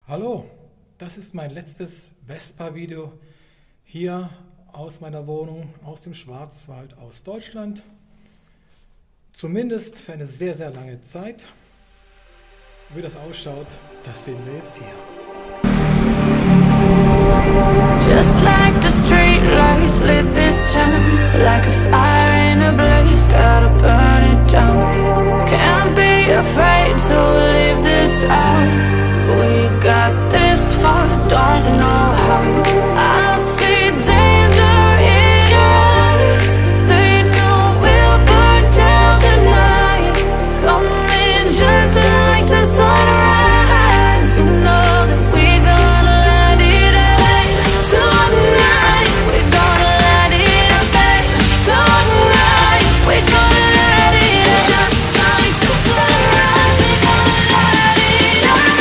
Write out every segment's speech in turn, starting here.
Hallo, das ist mein letztes Vespa-Video hier aus meiner Wohnung, aus dem Schwarzwald, aus Deutschland. Zumindest für eine sehr, sehr lange Zeit. Wie das ausschaut, das sehen wir jetzt hier. Just like the street lights lit this town, like a fire in a blaze, gotta burn it down. Can't be afraid to leave this out. We got this far, don't know how. I see danger in your eyes. They know we'll burn down the night. Coming just like the sunrise. You know that we're gonna light it up tonight. We're gonna light it up tonight. We're gonna light it up just like the sunrise. We're gonna light it up now.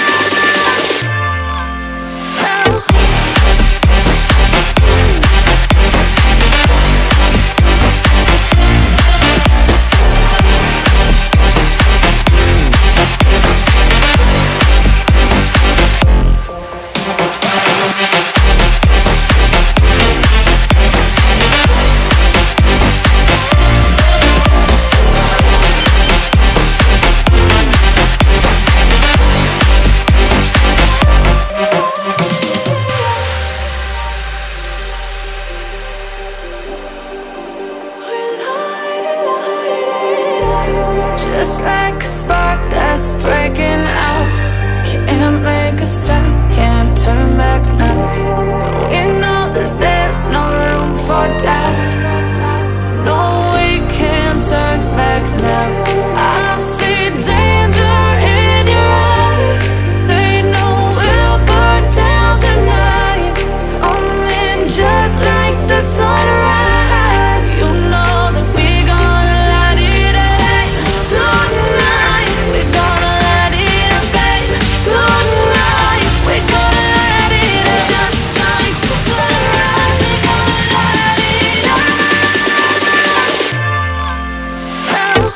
Just like a spark that's breaking out. Can't make a stop, can't turn back now. We know that there's no room for doubt. No, we can't turn back now. I see danger in your eyes. They know we'll burn down the night. Coming just like the sunrise. You know that we're gonna light it up tonight. We're gonna light it up tonight. We're gonna light it up just like the sunrise. We're gonna light it up now.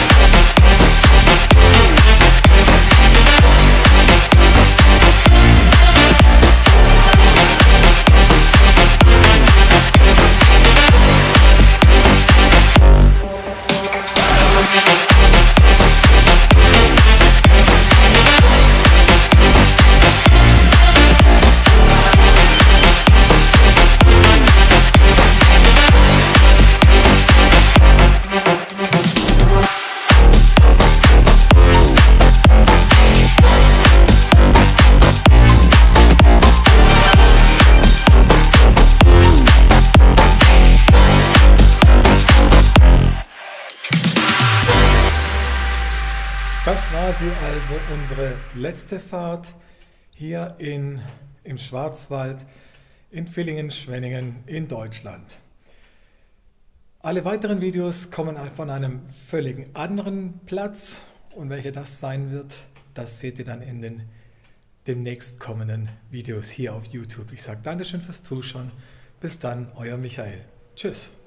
Das war sie also, unsere letzte Fahrt hier im Schwarzwald, in Villingen-Schwenningen in Deutschland. Alle weiteren Videos kommen von einem völlig anderen Platz und welcher das sein wird, das seht ihr dann in den demnächst kommenden Videos hier auf YouTube. Ich sage Dankeschön fürs Zuschauen. Bis dann, euer Michael. Tschüss.